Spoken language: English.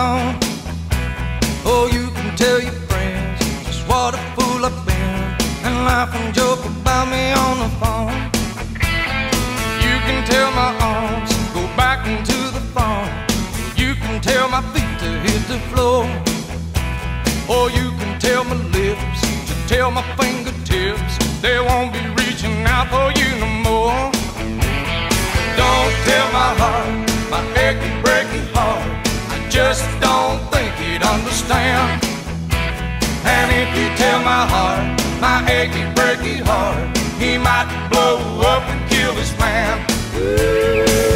alone. Oh, you can tell your friends just what a fool I've been, and laugh and joke about me on the phone. You can tell my arms go back into the phone. You can tell my feet to hit the floor. Or you can tell my lips to tell my fingertips they won't be reaching out for you no more. Don't tell my heart, my achy, breaky heart, I just don't think he'd understand. And if you tell my heart, my achy, breaky heart, he might blow up and kill this man.